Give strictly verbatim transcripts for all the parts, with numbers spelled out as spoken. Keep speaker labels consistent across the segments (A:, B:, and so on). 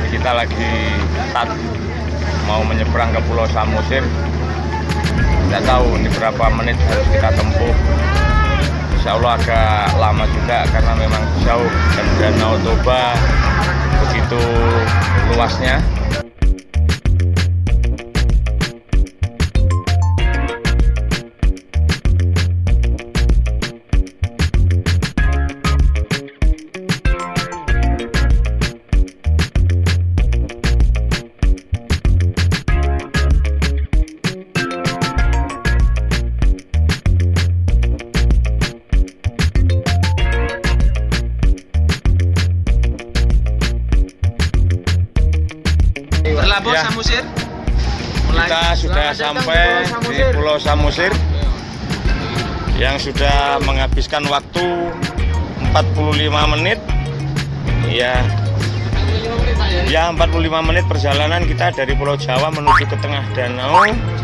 A: kita lagi ketat mau menyeberang ke Pulau Samosir. Tidak tahu ini berapa menit harus kita tempuh. Insya Allah agak lama juga karena memang jauh dan Danau Toba begitu luasnya.
B: Pulau
A: Ya,
B: Samosir.
A: Kita sudah sampai di Pulau Samosir yang sudah menghabiskan waktu empat puluh lima menit. Ya, ya empat puluh lima menit perjalanan kita dari Pulau Jawa menuju ke tengah danau.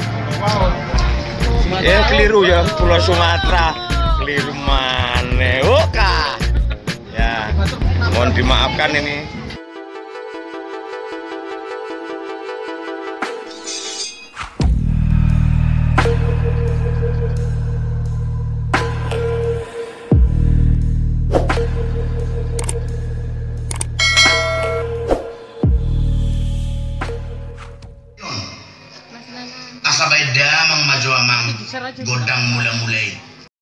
A: Ya keliru ya, Pulau Sumatera. Keliru mana? Oka. Ya, mohon dimaafkan ini.
C: Asabeda mang maju amang godang mula-mulai.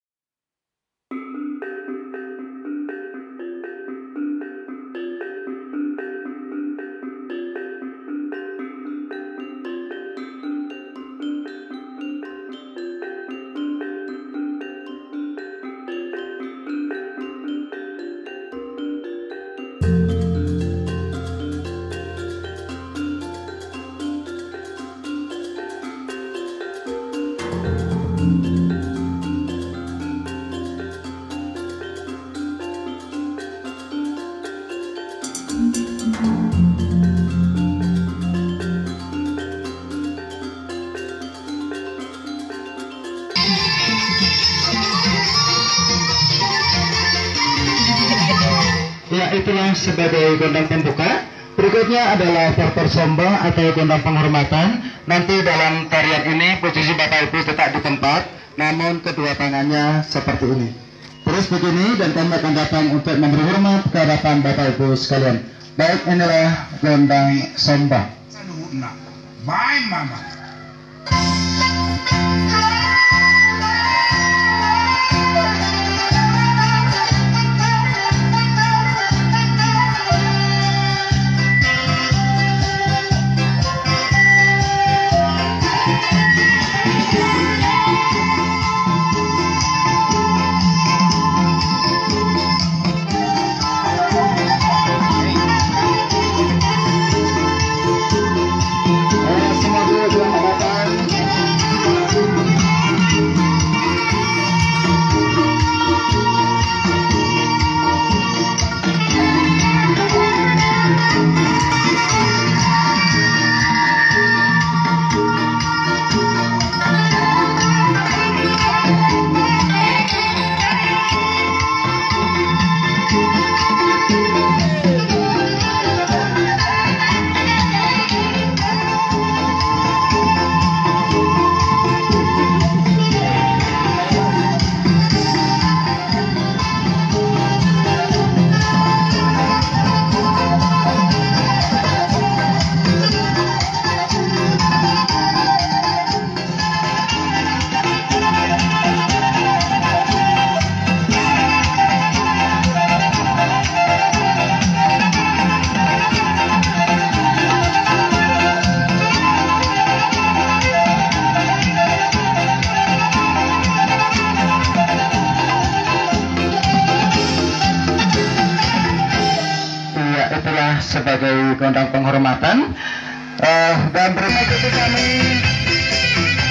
D: Ya, itulah sebagai gondang pembuka. Berikutnya adalah Porter Somba atau gondang penghormatan. Nanti dalam tarian ini posisi Bapak Ibu tetap di tempat, namun kedua tangannya seperti ini. Terus begini, dan kami akan datang untuk memberi hormat ke hadapan Bapak Ibu sekalian. Baik, inilah gondang Somba.
C: Bye mama.
D: Sebagai gondang penghormatan uh, dan berikut kami